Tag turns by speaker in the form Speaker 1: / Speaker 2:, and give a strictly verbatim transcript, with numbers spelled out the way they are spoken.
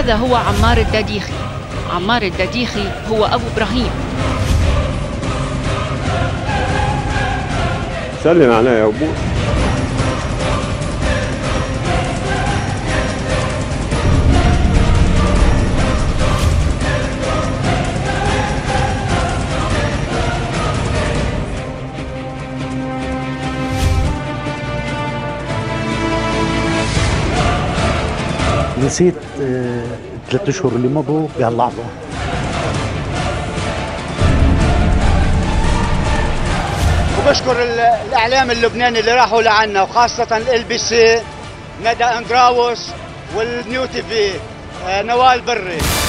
Speaker 1: هذا هو عمار الدديخي. عمار الدديخي هو أبو إبراهيم.
Speaker 2: سلم عليا يا أبو.
Speaker 3: نسيت ثلاث اشهر اللي مضوا بهاللحظه.
Speaker 4: وبشكر الاعلام اللبناني اللي راحوا لعنا، وخاصه ال بي سي، ندى اندراوس، والنيو تي في، نوال بري.